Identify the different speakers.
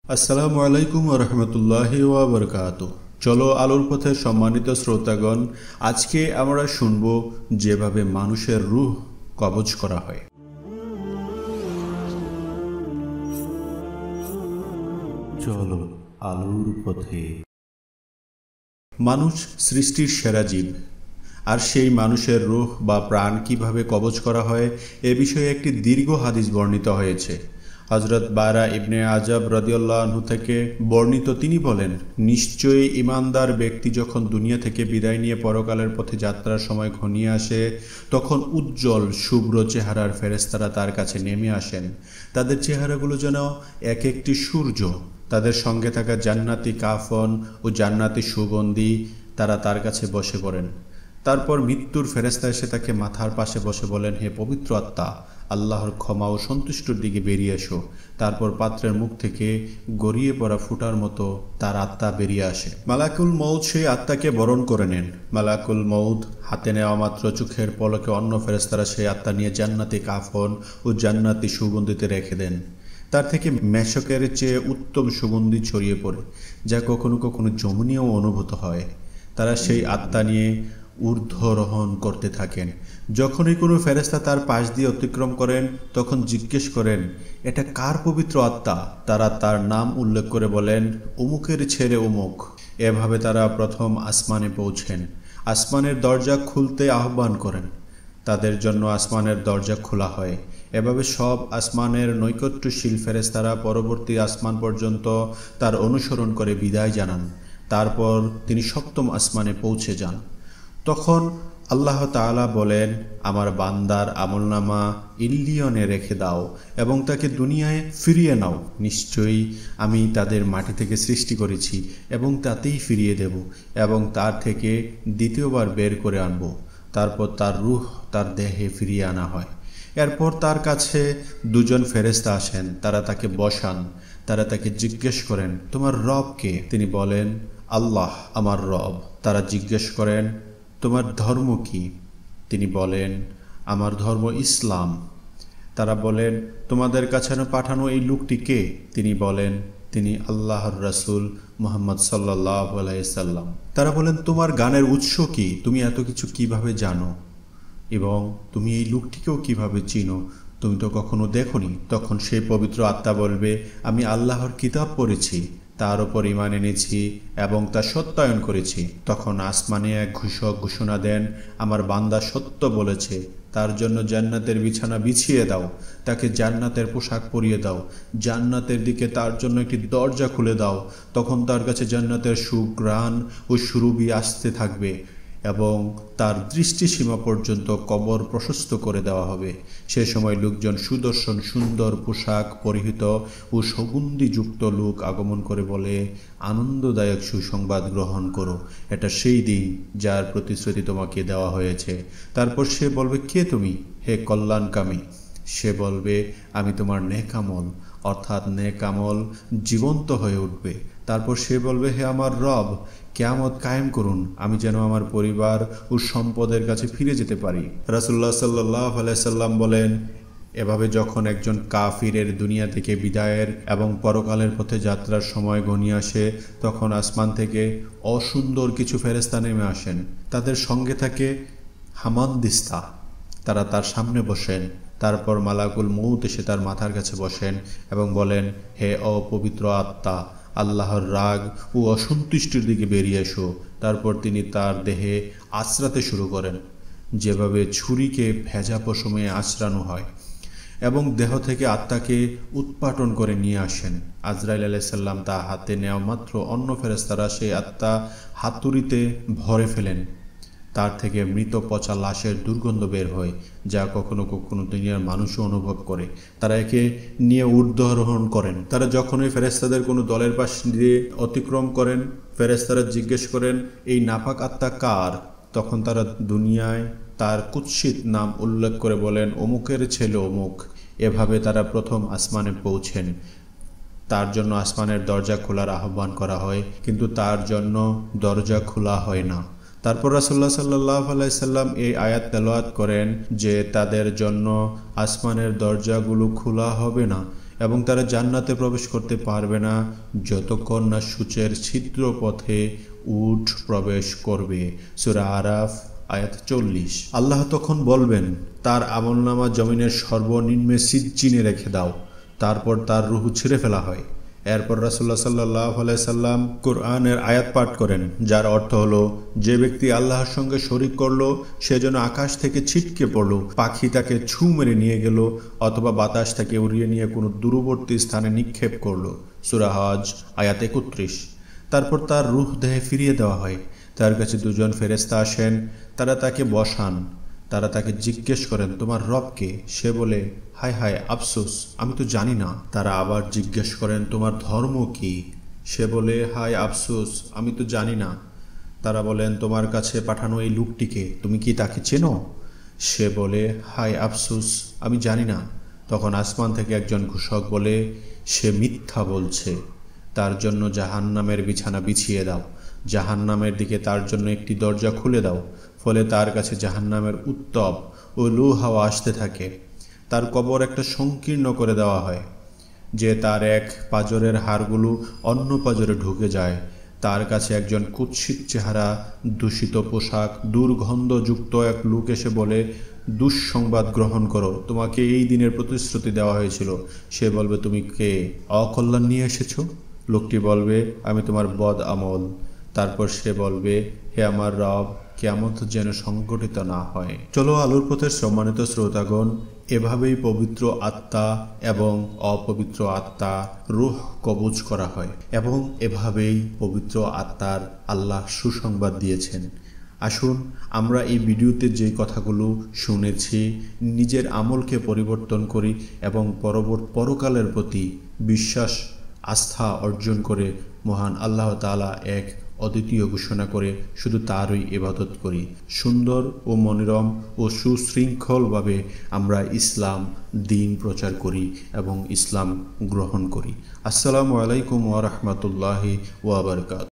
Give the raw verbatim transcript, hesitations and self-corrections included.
Speaker 1: আসসালামু আলাইকুম ওয়া রাহমাতুল্লাহি ওয়া বারাকাতুহু। চলো আলোর পথের সম্মানিত শ্রোতাগণ, আজকে আমরা শুনব যেভাবে মানুষের রূহ কবজ করা হয়। চলো আলোর পথে। মানুষ সৃষ্টির সেরা জীব, আর সেই মানুষের রূহ বা প্রাণ কিভাবে কবজ করা হয় এ বিষয়ে একটি দীর্ঘ হাদিস বর্ণিত হয়েছে। হযরত বারা ইবনে আজাব রাদিয়াল্লাহু আনহু থেকে বর্ণিত, তিনি বলেন, নিশ্চয়ই ঈমানদার ব্যক্তি যখন দুনিয়া থেকে বিদায় নিয়ে পরকালের পথে যাত্রার সময় ঘনিয়ে আসে, তখন উজ্জ্বল শুভ্র চেহারার ফেরেশতারা তার কাছে নেমে আসেন। তাদের চেহারাগুলো যেন এক একটি সূর্য। তাদের সঙ্গে থাকা জান্নাতি কাফন ও জান্নাতি সুগন্ধি, তারা তার কাছে বসে পড়েন। তারপর মৃত্যুর ফেরেশতা এসে তাকে মাথার পাশে বসে বলেন, হে পবিত্র আত্মা, আল্লাহর ক্ষমা ও সন্তুষ্টর দিকে বেরিয়ে এসো। তারপর পাত্রের মুখ থেকে গড়িয়ে পড়া ফুটার মতো তার আত্মা বেরিয়ে আসে। মালাকুল মউত সেই আত্মাকে বরণ করে নেন। মালাকুল মউত হাতে নেওয়া মাত্র চোখের পলকে অন্য ফেরেশতারা সেই আত্মা নিয়ে জান্নাতি কাফন ও জান্নাতি সুগন্ধিতে রেখে দেন। তার থেকে মেশকের চেয়ে উত্তম সুগন্ধি ছড়িয়ে পড়ে, যা কখনো কখনো জমনীয় অনুভূত হয়। তারা সেই আত্মা নিয়ে ঊর্ধ্বরোহণ করতে থাকেন। যখনই কোনো ফেরেশতা তার পাশ দিয়ে অতিক্রম করেন, তখন জিজ্ঞেস করেন, এটা কার পবিত্র আত্মা? তারা তার নাম উল্লেখ করে বলেন, অমুকের ছেলে অমুক। এভাবে তারা প্রথম আসমানে পৌঁছেন। আসমানের দরজা খুলতে আহ্বান করেন। তাদের জন্য আসমানের দরজা খোলা হয়। এভাবে সব আসমানের নৈকট্যশীল ফেরেশতারা পরবর্তী আসমান পর্যন্ত তার অনুসরণ করে বিদায় জানান। তারপর তিনি সপ্তম আসমানে পৌঁছে যান। তখন আল্লাহ তাআলা বলেন, আমার বান্দার আমলনামা ইল্লিয়নে রেখে দাও এবং তাকে দুনিয়ায় ফিরিয়ে নাও। নিশ্চয়ই আমি তাদের মাটি থেকে সৃষ্টি করেছি এবং তাতেই ফিরিয়ে দেব এবং তার থেকে দ্বিতীয়বার বের করে আনব। তারপর তার রূহ তার দেহে ফিরিয়ে আনা হয়। এরপর তার কাছে দুজন ফেরেশতা আসেন। তারা তাকে বসান। তারা তাকে জিজ্ঞেস করেন, তোমার রব কে? তিনি বলেন, আল্লাহ আমার রব। তারা জিজ্ঞেস করেন, তোমার ধর্ম কি? তিনি বলেন, আমার ধর্ম ইসলাম। তারা বলেন, তোমাদের কাছে পাঠানো এই লোকটি কে? তিনি বলেন, তিনি আল্লাহর রাসূল মুহাম্মদ সাল্লাল্লাহু আলাইহি সাল্লাম। তারা বলেন, তোমার গানের উৎস কি? তুমি এত কিছু কিভাবে জানো এবং তুমি এই লোকটিকেও কিভাবে চিনো? তুমি তো কখনো দেখোনি। তখন সেই পবিত্র আত্মা বলবে, আমি আল্লাহর কিতাব পড়েছি, তার ওপর ঈমান এনেছি এবং তা সত্যায়ন করেছি। তখন আসমানে এক ঘোষক ঘোষণা দেন, আমার বান্দা সত্য বলেছে, তার জন্য জান্নাতের বিছানা বিছিয়ে দাও, তাকে জান্নাতের পোশাক পরিয়ে দাও, জান্নাতের দিকে তার জন্য একটি দরজা খুলে দাও। তখন তার কাছে জান্নাতের সুঘ্রাণ ও সুরভি আসতে থাকবে এবং তার দৃষ্টিসীমা পর্যন্ত কবর প্রশস্ত করে দেওয়া হবে। সে সময় লোকজন সুদর্শন সুন্দর পোশাক পরিহিত ও সুগন্ধিযুক্ত লোক আগমন করে বলে, আনন্দদায়ক সুসংবাদ গ্রহণ করো, এটা সেই দিন যার প্রতিশ্রুতি তোমাকে দেওয়া হয়েছে। তারপর সে বলবে, কে তুমি? হে কল্যাণকামী। সে বলবে, আমি তোমার নেক আমল, অর্থাৎ নেক আমল জীবন্ত হয়ে উঠবে। তারপর সে বলবে, হে আমার রব, কিয়ামত কায়েম করুন, আমি যেন আমার পরিবার ও সম্পদের কাছে ফিরে যেতে পারি। রাসূলুল্লাহ সাল্লাল্লাহু আলাইহি সাল্লাম বলেন, এভাবে যখন একজন কাফিরের দুনিয়া থেকে বিদায়ের এবং পরকালের পথে যাত্রার সময় ঘনিয়ে আসে, তখন আসমান থেকে অসুন্দর কিছু ফেরেশতা নেমে আসেন। তাদের সঙ্গে থাকে হামানদিস্তা। তারা তার সামনে বসেন। তারপর মালাকুল মউত এসে তার মাথার কাছে বসেন এবং বলেন, হে অপবিত্র আত্মা, আল্লাহর রাগ ও অসন্তুষ্টির দিকে বেরিয়ে এসো। তারপর তিনি তার দেহে আঁচড়াতে শুরু করেন, যেভাবে ছুরিকে ভেজা পশমে আঁচড়ানো হয়, এবং দেহ থেকে আত্মাকে উৎপাটন করে নিয়ে আসেন। আজরাইল আলাইহিস সালাম তা হাতে নেওয়া মাত্র অন্য ফেরেশতারা সেই আত্মা হাতুড়িতে ভরে ফেলেন। তার থেকে মৃত পচা লাশের দুর্গন্ধ বের হয়, যা কখনো কখনো দুনিয়ার মানুষও অনুভব করে। তারা একে নিয়ে ঊর্ধ্বরোহণ করেন। তারা যখনই ফেরেশতাদের কোনো দলের পাশ দিয়ে অতিক্রম করেন, ফেরেশতারা জিজ্ঞেস করেন, এই নাপাক আত্মা কার? তখন তারা দুনিয়ায় তার কুৎসিত নাম উল্লেখ করে বলেন, অমুকের ছেলে অমুক। এভাবে তারা প্রথম আসমানে পৌঁছেন। তার জন্য আসমানের দরজা খোলার আহ্বান করা হয়, কিন্তু তার জন্য দরজা খোলা হয় না। তারপর রাসূলুল্লাহ সাল্লাল্লাহু আলাইহি সাল্লাম এই আয়াত তেলাওয়াত করেন যে তাদের জন্য আসমানের দরজাগুলো খোলা হবে না এবং তারা জান্নাতে প্রবেশ করতে পারবে না যতক্ষণ না সূচের ছিদ্র পথে উট প্রবেশ করবে। সূরা আরাফ আয়াত চল্লিশ। আল্লাহ তখন বলবেন, তার আমলনামা জমিনের সর্বনিম্নে সিজ্জিনে রেখে দাও। তারপর তার রূহ ছিঁড়ে ফেলা হয়। এরপর রাসূলুল্লাহ সাল্লাল্লাহু আলাইহি সাল্লাম কোরআনের আয়াত পাঠ করেন, যার অর্থ হলো, যে ব্যক্তি আল্লাহর সঙ্গে শরীক করলো সে যেন আকাশ থেকে ছিটকে পড়ল, পাখি তাকে ছু মেরে নিয়ে গেল, অথবা বাতাস তাকে উড়িয়ে নিয়ে কোনো দূরবর্তী স্থানে নিক্ষেপ করলো। সূরা হজ আয়াত একত্রিশ। তারপর তার রূহ দেহে ফিরিয়ে দেওয়া হয়। তার কাছে দুজন ফেরেশতা আসেন, তারা তাকে বসান। তারা তাকে জিজ্ঞেস করেন, তোমার রব কে? সে বলে, হায় হায় আফসোস, আমি তো জানি না। তারা আবার জিজ্ঞেস করেন, তোমার ধর্ম কি? সে বলে, হায় আফসোস, আমি তো জানি না। তারা বলেন, তোমার কাছে পাঠানো এই লোকটিকে, তুমি কি তাকে চেনো? সে বলে, হায় আফসোস, আমি জানি না। তখন আসমান থেকে একজন ঘোষক বলে, সে মিথ্যা বলছে। তার জন্য জাহান্নামের বিছানা বিছিয়ে দাও। জাহান্নামের দিকে তার জন্য একটি দরজা খুলে দাও। ফলে তার কাছে জাহান্নামের উত্তপ ও লু হাওয়া আসতে থাকে। তার কবর একটা সংকীর্ণ করে দেওয়া হয়, যে তার এক পাঁজরের হাড়গুলো অন্য পাঁজরে ঢুকে যায়। তার কাছে একজন কুৎসিত চেহারা, দূষিত পোশাক, দুর্গন্ধযুক্ত এক লোক এসে বলে, দুঃসংবাদ গ্রহণ করো, তোমাকে এই দিনের প্রতিশ্রুতি দেওয়া হয়েছিল। সে বলবে, তুমি কে? অকল্যাণ নিয়ে এসেছো? লোকটি বলবে, আমি তোমার বদ আমল। তারপর সে বলবে, হে আমার রব, কিয়ামত যেন সংঘটিত না হয়। চলো আলোর পথের সম্মানিত শ্রোতাগণ, এভাবেই পবিত্র আত্মা এবং অপবিত্র আত্মা রূহ কবজ করা হয়, এবং এভাবেই পবিত্র আত্মার আল্লাহ সুসংবাদ দিয়েছেন। আসুন আমরা এই ভিডিওতে যে কথাগুলো শুনেছি নিজের আমলকে পরিবর্তন করি এবং পরবর্তী পরকালের প্রতি বিশ্বাস আস্থা অর্জন করে মহান আল্লাহ তাআলা এক অদ্বিতীয় ঘোষণা করে শুধু তারই ইবাদত করি। সুন্দর ও মনোরম ও সুশৃঙ্খলভাবে আমরা ইসলাম দ্বীন প্রচার করি এবং ইসলাম গ্রহণ করি। আসসালামু আলাইকুম ওয়া রাহমাতুল্লাহি ওয়া বারাকাতুহু।